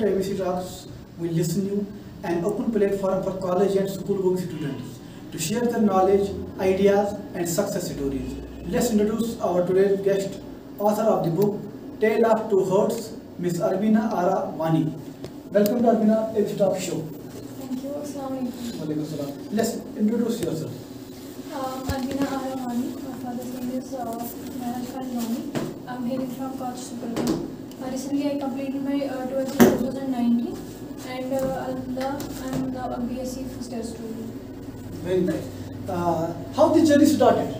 to ABC Talks, we listen you an open platform for college and school going students to share their knowledge, ideas and success stories. Let's introduce our today's guest, author of the book Tale of Two Hearts, Miss Arbina Ara Wani. Welcome to Arbina ABC Talk show. Thank you. Assalamu alaikum. Let's introduce yourself. Arbina Ara Wani. My father's name is Maharaj Wani. I'm hailing from Kutch, Supergal. Recently, I completed my 12th in 2019, and Alhamdulillah, I'm now a BSc first year student. Very nice. How the journey started?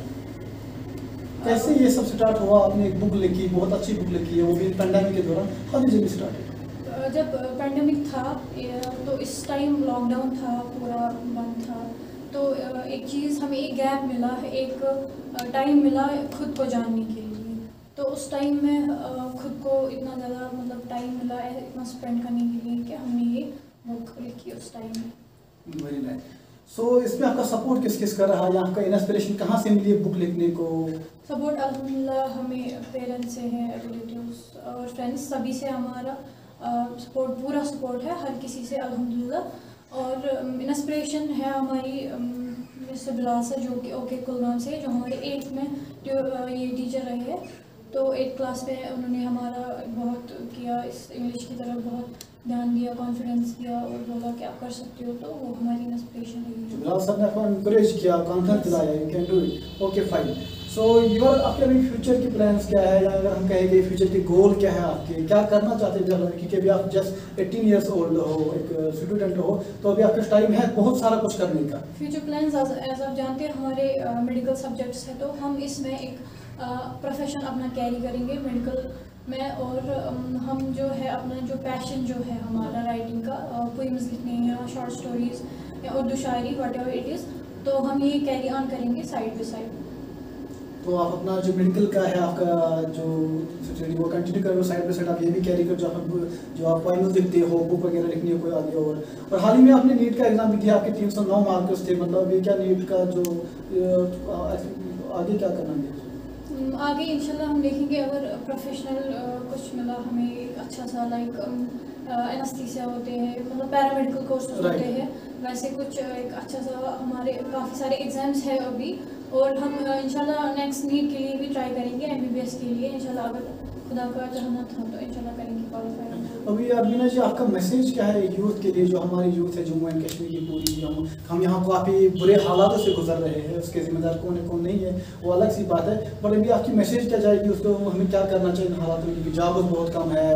कैसे ये सब start हुआ? आपने एक book लिखी, बहुत अच्छी book लिखी है, वो भी पैंडेमिक के दौरान. How the journey started? जब पैंडेमिक था तो इस टाइम लॉकडाउन था, पूरा बंद था, तो एक चीज़ हमें एक गैप मिला, एक टाइम मिला खुद को जानने के लिए. तो उस टाइम में खुद को इतना ज़्यादा मतलब टाइम मिला इतना स्पेंड करने के लिए कि हमने ये बुक लिखी उस टाइम में. Very nice. सो इसमें आपका सपोर्ट किस किस कर रहा है, आपका इंस्पिरेशन कहाँ से मिली बुक लिखने को? सपोर्ट अल्हम्दुलिल्लाह हमें पेरेंट्स से है, रिलेटिव्स और फ्रेंड्स, सभी से हमारा सपोर्ट, पूरा सपोर्ट है हर किसी से अल्हम्दुलिल्लाह. और इंस्पिरेशन है हमारी मिस्टर बिलाल सर, जो कि ओके कुलगाम से, जो हमारे 8th में ये टीचर रहे हैं. तो 8th क्लास में उन्होंने हमारा बहुत किया, इस इंग्लिश की तरफ बहुत ध्यान दिया, कॉन्फिडेंस दिया और बोला कि आप कर सकते हो. तो वो हमारी इंस्पिरेशन रही. बिलाल सर ने आपको एनकरेज किया, कॉन्फिडेंस दिलाया, you can do it. Okay fine. So your आपके अभी फ्यूचर के प्लान्स क्या है, या अगर हम कहेंगे फ्यूचर के गोल क्या है आपके, क्या करना चाहते हैं जब, क्योंकि अभी आप जस्ट 18 ईयर्स ओल्ड हो, एक स्टूडेंट हो, तो अभी आपके टाइम है बहुत सारा कुछ करने का. फ्यूचर प्लान्स एज आप जानते हैं हमारे मेडिकल सब्जेक्ट्स है, तो हम इसमें एक प्रोफेशन अपना कैरी करेंगे मेडिकल में. और हम जो है अपना जो पैशन जो है हमारा राइटिंग का, पोइम्स लिखने या शॉर्ट स्टोरीज या उर्दू शायरी, वट एवर इट इज़, तो हम ये कैरी ऑन करेंगे साइड बाई साइड. तो आप अपना जो मेडिकल का है आपका जो स्टडी वो कंटिन्यू करो, साइड बाई साइड आप ये भी कैरी करो, जो आप पोइम्स लिखते हो, बुक वगैरह लिखनी हो कोई आगे. और हाल ही में आपने नीट का एग्जाम भी दिया, आपके 309 मार्क्स थे. मतलब अभी क्या नीट का जो आगे क्या करना है? आगे इंशाल्लाह हम देखेंगे, अगर प्रोफेशनल कुछ मिला हमें एक अच्छा सा, लाइक एनेस्थीसिया होते हैं, मतलब पैरामेडिकल कोर्सेज होते हैं, वैसे कुछ एक अच्छा सा, हमारे काफ़ी सारे एग्जाम्स हैं अभी. और हम इंशाल्लाह नेक्स्ट नीट के लिए भी ट्राई करेंगे, MBBS के लिए इंशाल्लाह, अगर खुदा का चाहना था तो इंशाल्लाह करेंगे क्वालिफाई. अभी अर्बिना जी आपका मैसेज क्या है यूथ के लिए, जो हमारी यूथ है जम्मू एंड कश्मीर की पूरी, हम यहाँ काफ़ी बुरे हालातों से गुजर रहे हैं, उसके जिम्मेदार कौन है कौन नहीं है वो अलग सी बात है, पर अभी आपकी मैसेज क्या जाएगी उसको, हमें क्या करना चाहिए इन हालातों में, क्योंकि जॉब बहुत कम है,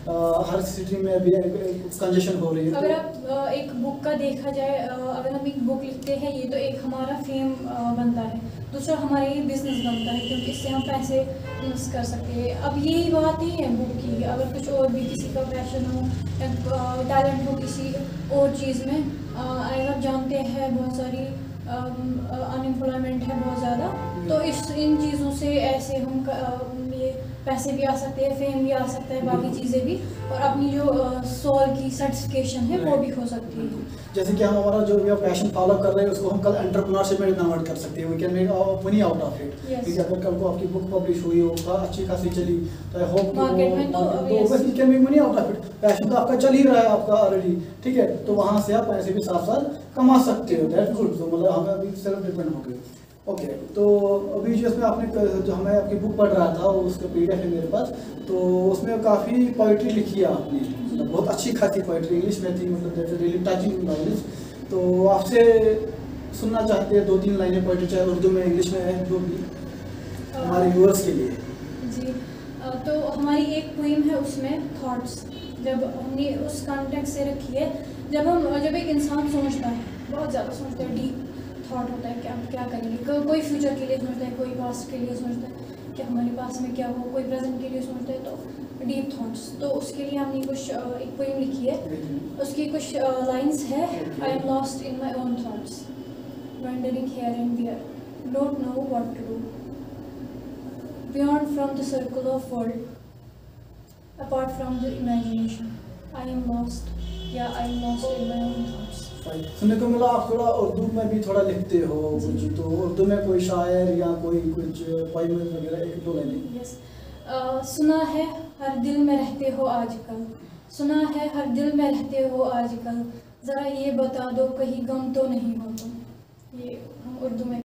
हर सिटी में अभी कंजेशन हो रही है. अगर आप एक बुक का देखा जाए, अगर हम एक बुक लिखते हैं, ये तो एक हमारा फेम बनता है, दूसरा हमारा ये बिजनेस बनता है, क्योंकि इससे हम पैसे इन्वेस्ट कर सकते हैं. अब यही बात नहीं है बुक की, अगर कुछ और भी किसी का पैशन हो या टैलेंट हो किसी और चीज़ में, अगर आप जानते हैं बहुत सारी अनएम्प्लॉयमेंट है बहुत ज़्यादा, तो इन चीज़ों से ऐसे हम ये पैसे भी आ सकते हैं, फेम भी आ सकता है, बाकी चीज़ें भी, और अपनी जो सोल की सर्टिफिकेशन है वो भी हो सकती है. जैसे कि हम हमारा जो भी पैशन फॉलो कर रहे हैं उसको हम कल एंटरप्रेन्योरशिप में कन्वर्ट कर सकते हैं, we can make money out of it. क्योंकि अगर कल को आपकी बुक पब्लिश हुई हो, अच्छी खासी चली, तो आई होप मार्केट में तो you can make money out of it. Passion तो आपका चल ही रहा है आपका ऑलरेडी, ठीक है, तो वहाँ से आप पैसे भी साथ साथ कमा सकते हो. That's good. तो मतलब हमें अभी सेल्फ डिपेंड हो गए. ओके. तो अभी जो इसमें आपने जो हमें आपकी बुक पढ़ रहा था, उसका PDF है मेरे पास, तो उसमें काफ़ी पोइट्री लिखी है आपने, मतलब बहुत अच्छी खासी पोइट्री, इंग्लिश में थी, मतलब दैट्स रियली टचिंग नॉलेज. तो आपसे सुनना चाहते हैं 2-3 लाइनें पोइट्री, चाहे उर्दू में, इंग्लिश में है, जो भी हमारे व्यूअर्स के लिए. जी. तो हमारी एक पोइम है, उसमें थॉट्स, जब हमने उस कॉन्टेक्स्ट से रखी है, जब एक इंसान सोचता है, बहुत ज़्यादा सोचता है, डीप थॉट होता है कि हम क्या करेंगे, कोई फ्यूचर के लिए सोचता है, कोई पास्ट के लिए सोचता है कि हमारे पास में क्या हो, कोई प्रेजेंट के लिए सोचता है, तो डीप थॉट्स. तो उसके लिए हमने कुछ एक पोइम लिखी है, उसकी कुछ लाइंस है. I am lost in my own thoughts, wandering here and there, don't know what to do, beyond from the circle of world, apart from the imagination, I am lost, yeah, I am lost in my own thoughts. सुनने को मिला आप थोड़ा उर्दू में भी थोड़ा लिखते हो कुछ, तो उर्दू में कोई शायर या कोई कुछ पोइम वगैरह 1-2 लाइनें? यस. सुना है हर दिल में रहते हो आजकल, सुना है हर दिल में रहते हो आजकल, ज़रा ये बता दो कहीं गम तो नहीं हो तुम। ये हम उर्दू में